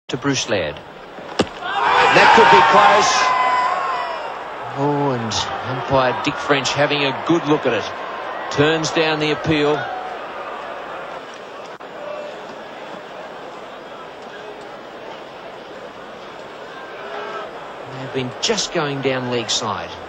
to Bruce Laird. That could be close. Oh, and umpire Dick French having a good look at it. Turns down the appeal. They've been just going down leg side.